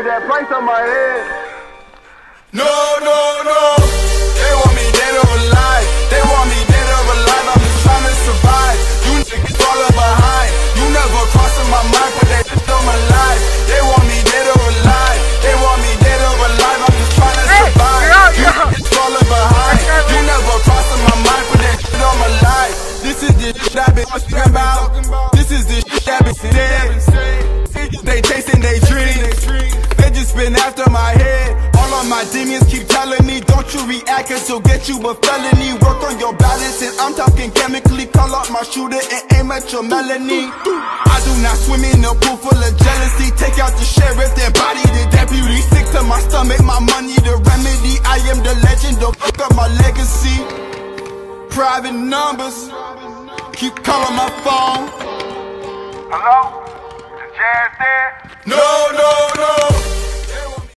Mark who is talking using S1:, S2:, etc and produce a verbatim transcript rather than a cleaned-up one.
S1: with that price on my head.
S2: No, no, no. They want me dead or alive. They want me dead or alive. I'm just trying to survive. You niggas falling behind. You never crossing my mind, but they just on my life. They want me dead or alive. They want me dead or alive. I'm just trying to survive. You niggas falling behind. You never crossing my mind, but they just on my life. This is the shit I've been talking about. This is the shit I've been saying. They chasing they dreams. They just been after my head. All of my demons keep telling me, don't you react, cause you'll get you a felony. Work on your balance, and I'm talking chemically. Call out my shooter and aim at your melanie. I do not swim in a pool full of jealousy. Take out the sheriff, then body the deputy. Sick to my stomach, my money the remedy. I am the legend, don't fuck up my legacy. Private numbers, keep calling my phone.
S1: Hello? Is Jazz there?
S2: No, no.